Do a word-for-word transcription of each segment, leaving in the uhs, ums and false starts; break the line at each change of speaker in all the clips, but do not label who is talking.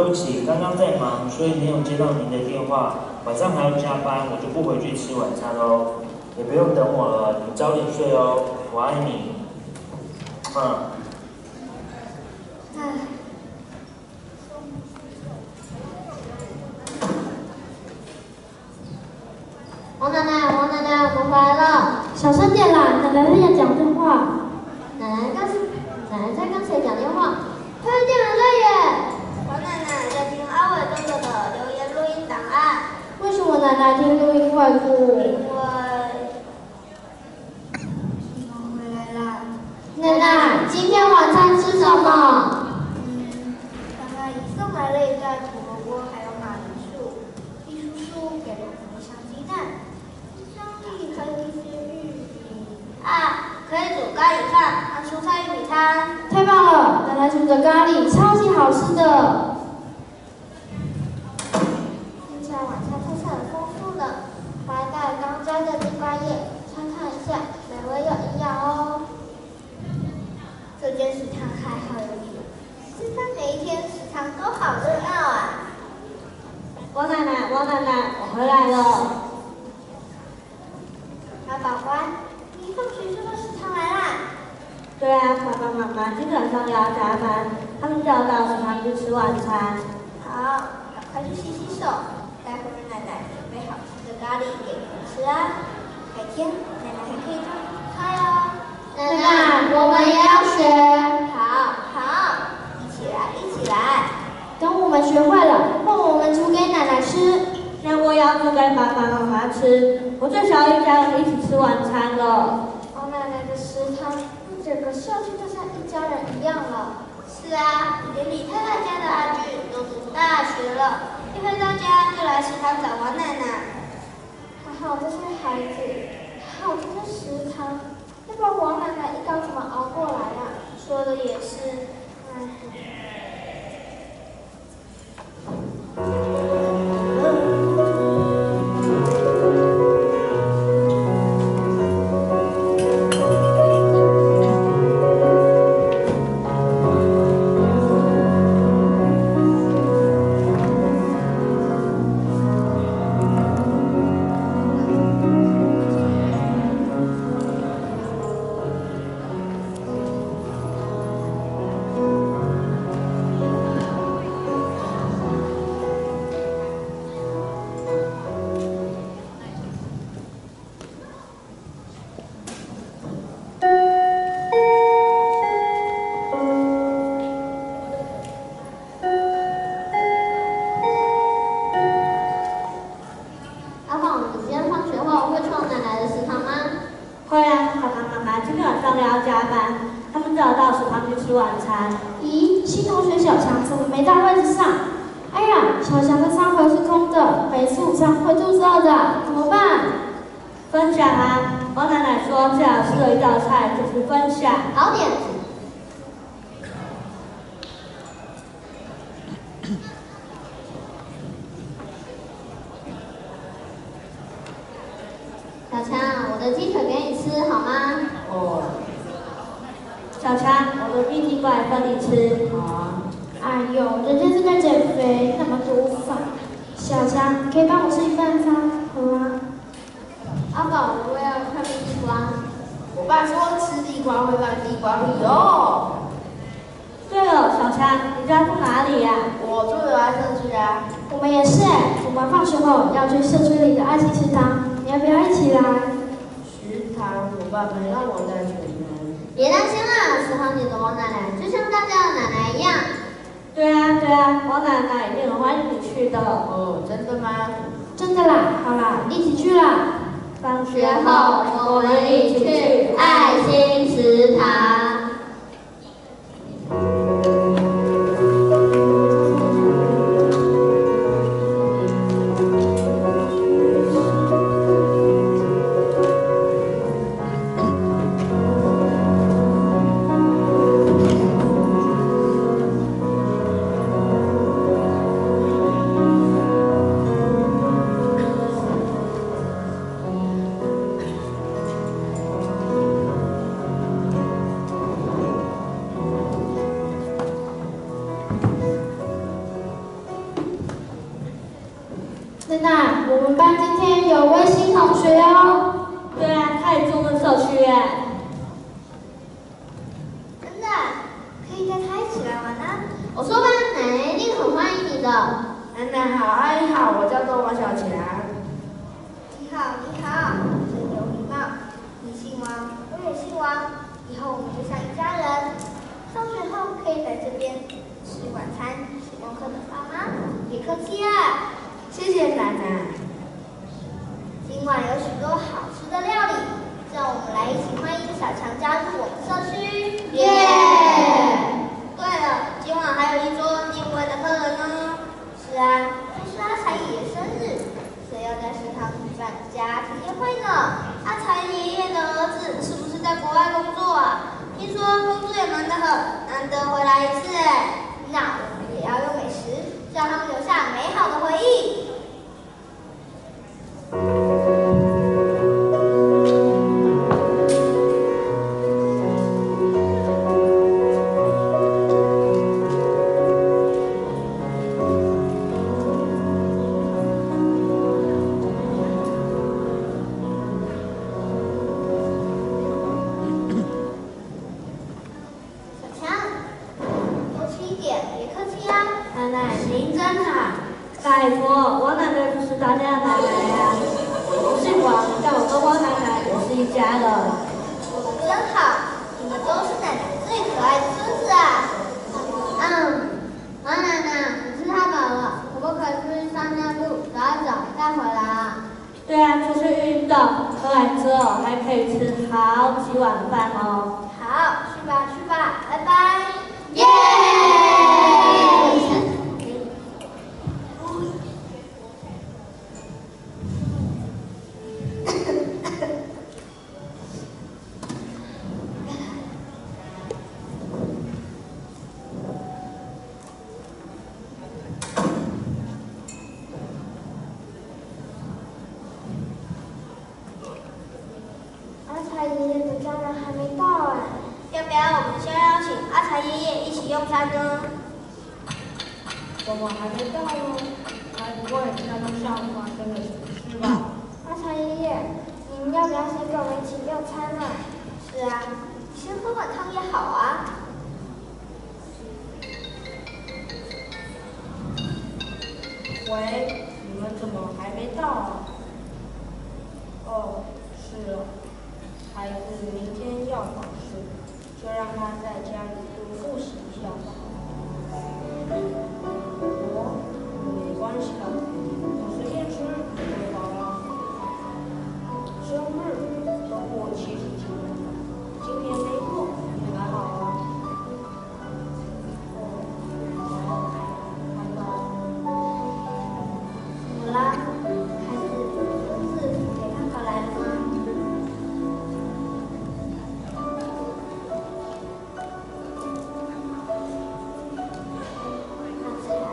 对不起，刚刚在忙，所以没有接到您的电话。晚上还要加班，我就不回去吃晚餐喽。也不用等我了，你早点睡哦，我爱你。嗯。
唉。王奶奶，王奶奶，我们回来了。
小声点啦，奶奶在讲电话。
奶奶刚才，奶奶在跟谁讲电话？快有电人了耶！
王奶奶在听阿伟哥哥的留言录音档案。
为什么奶奶听录音会哭？
因为你们回来啦。
奶奶，今天晚餐吃什么？
嗯，刚阿姨送来了一袋胡萝卜，还有马铃薯。秘书叔给了我们一箱鸡蛋，冰箱里还有一些玉米。啊，可以煮咖喱饭和蔬菜玉米汤。
太棒了，奶奶煮的咖喱超级好吃的。
听起来晚餐菜色很丰富呢。白带刚摘的地瓜叶，尝尝一下，美味又营养哦。这间食堂还好有你们，吃饭每一天食堂都好热闹啊。
王奶奶，王奶奶，我回来了。
小宝官，你放学就到食堂来啦？
对啊，爸爸妈妈今天晚上要加班，他们叫我到食堂去吃晚餐。
好，赶快去洗洗手，待会儿奶奶准备好吃的咖喱给你们吃啊。改天奶奶还可以教你煮菜哦。
奶奶，我们也要学。
好，好，一起来，一起来。
等我们学会了，换我们煮给奶奶吃。
那我要煮给爸爸妈妈吃，我最少一家人一起吃晚餐了。
王奶奶的食堂跟整个社区就像一家人一样了。是啊，连李太太家的阿俊都读大学了，一回到家就来食堂找王奶奶。还好这些孩子，还好这些食堂，要不然王奶奶一刚怎么熬过来呀？说的也是，唉。
会啊，爸爸妈妈今天晚上都要加班，他们叫我到食堂去吃晚餐。
咦，新同学小强怎么没到位置上？哎呀，小强的餐盒是空的，每次午餐会肚子饿的，怎么办？
分享啊！王奶奶说最好吃的一道菜就是分享。
好点子。小强，我的鸡腿给你吃好吗？
哦。小强，我的冰激过来分你吃。
好啊。哎呦，人家是在减肥，那么多饭。小强，可以帮我吃一半饭盒吗？
阿宝，我也要块地瓜。
我爸说吃地瓜会让地瓜绿哦。
对了，小强，你家住哪里呀？
我住友爱社区啊。
我们也是哎，我们放学后要去社区里的爱心食堂。你要不要一起来？
食堂，我爸没让我带出门。
别担心啦，食堂里的王奶奶就像大家的奶奶一样。
对啊，对啊，王奶奶一定很欢迎你去的。
哦，真的吗？
真的啦，好啦，一起去啦。
放学后，我们一起去爱心食堂。
现在我们班今天有位新同学哦。
对啊，他也住我们社区耶。
真的，可以带他一起来玩啊！
我说吧，奶奶一定很欢迎你的。
奶奶好，阿姨好，我叫做王小强。
你好，你好，真有礼貌。你姓王，我也姓王，以后我们就像一家人。放学后可以来这边吃晚餐、写功课的爸妈，别客气啊。
谢谢奶奶。
今晚有许多好吃的料理，让我们来一起欢迎小强加入我们社区。耶！对了，今晚还有一桌年味的客人呢。是啊，这是阿才爷爷生日，所以要在食堂举办家庭宴会呢。阿才爷爷的儿子是不是在国外工作啊？听说工作也忙得很，难得回来一次哎。那我们也要用美食让他们留下美好的回忆。
拜托，王奶奶不是大家的奶奶呀。我姓王，但我跟王奶奶也是一家人。
真好，你们都是奶奶最可爱的孙子啊！
嗯，王奶奶，你吃太饱了，可不可以出去散散步，走一走，再回来啊？
对啊，出去运动，喝完之后还可以吃好几碗饭哦。
好，去吧去吧，拜拜。
耶！
阿才爷爷的家人还没到哎，要不要我们先邀请阿才爷爷一起用餐呢？
怎么还没到呢？该不会他们上午发生了什么事吧？
阿才爷爷，你们要不要先跟我们一起用餐呢？是啊，先喝碗汤也好啊。
喂，你们怎么还没到啊？哦，是哦，孩子明天要考试，就让他在家里多复习一下吧。哦，没关系的，我随便吃就好了。生日都过七十几年了，今年没过也还好啊。哦，看到。
怎么啦？孩子，儿子给他考来了吗？阿才，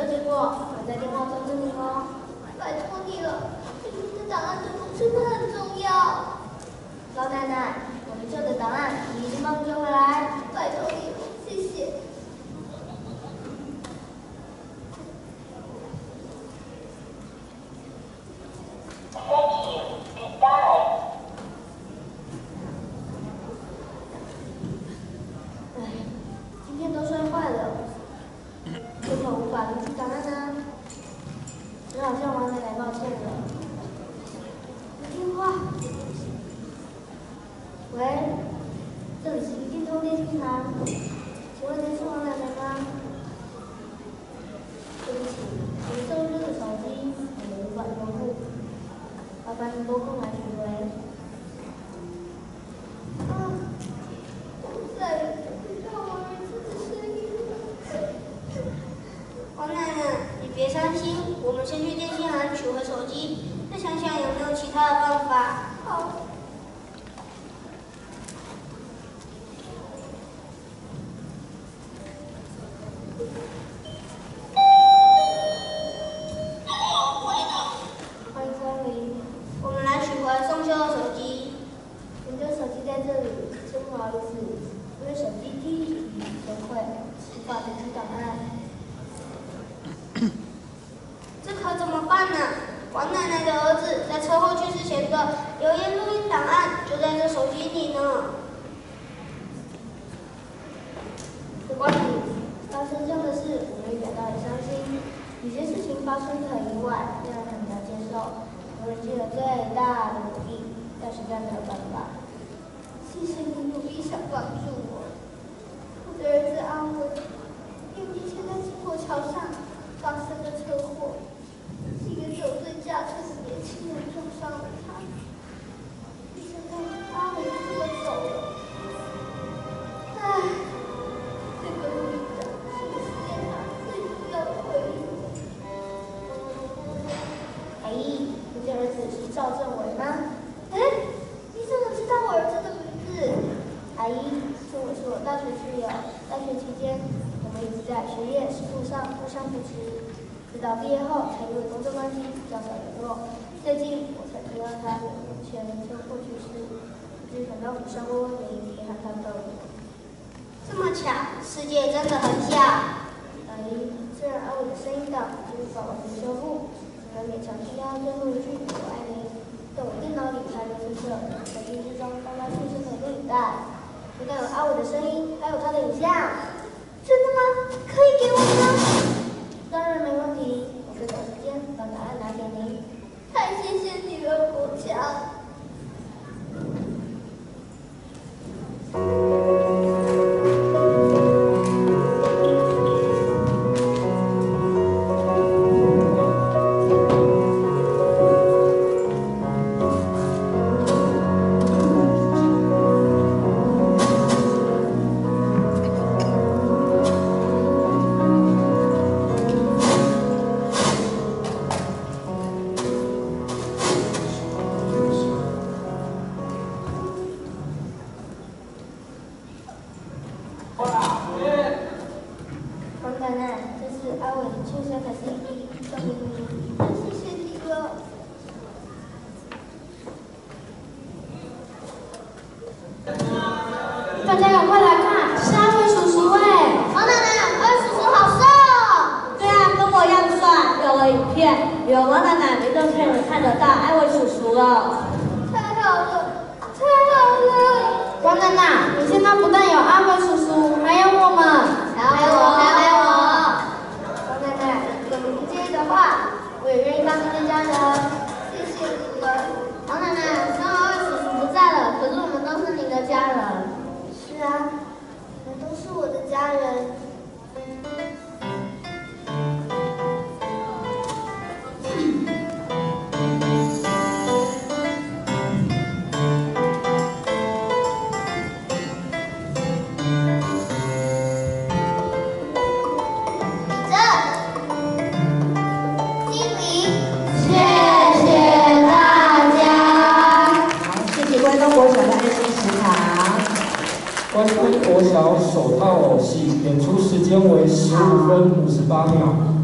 的结果，我在电话通知你哦。
拜托你了，你的档案对我真的很重要。
老奶奶，我们旧的档案你已经帮我救回来，
拜托你了，谢谢。
唉，今天都摔坏了，根本无法读取档案啊，只好向王奶奶抱歉了。电话。喂，这里是一电通电信行，请问您是王奶奶吗？对不起，您收这个手机我们无法用户，麻烦您拨空来询问。
啊，我再也听不到我儿子的声音了。王奶奶，你别伤心，我们先去电信行取回手机，再想想有没有其他的办法。好。我们来取回宋秀的手机。
您的手机在这里，真不好意思，因为手机第一题崩溃，无法读取档案。
这可怎么办呢？王奶奶的儿子在车祸去世前的留言录音档案就在这手机里呢。
没关系，发生这样的事，我们也感到很伤心。有些事情发生的很意外，让人很难接受。我们尽了最大的努力，但实在没有办法。
谢谢你努力想帮助我。我的儿子安文，六年前在经过桥上发生了车祸，一个酒醉驾车的年轻人撞伤了他。现在阿文就这么走了。唉，这个录音档是我思念他最重要的回忆。
阿姨，你的儿子是赵正伟吗？
哎，你怎么知道我儿子的名字？
阿姨，这我是我大学室友，大学期间我们一直在学业、事务上互相扶持，直到毕业后才因为工作关系较少联络。最近我才知道他两年前车祸去世，不知想到釜山问问您，也和他道别。
这么巧，世界真的很小。
阿姨，虽然阿伟的声音档已经无法完全修复，只能勉强听到最后一句“我爱您”，但我电脑里还留着在电视中刚刚出生的录影带，不但有阿伟的声音，还有他的影像。
真的吗？可以给我吗？
当然没问题，我会找时间把答案拿给您。
太谢谢你了，国强。
王奶奶，这是阿伟出生的 C D， 送给你。
太谢谢你了。
大家赶快来看，是阿伟叔叔哎！
王奶奶，阿伟叔叔好瘦。
对啊，跟我一样帅。有了影片，有王奶奶，没都可以看得到艾薇叔叔了。
太好了，太好了！
王奶奶，你现在不但有阿伟叔叔，还有我们，
还有我，还有我。
王奶奶，如果您不介意的话，我也愿意当您的家人。
谢谢你们。
王奶奶，虽然阿伟叔叔不在了，可是我们都是您的家人。
是啊，你们都是我的家人。
关山国小手套偶戏演出时间为十五分五十八秒。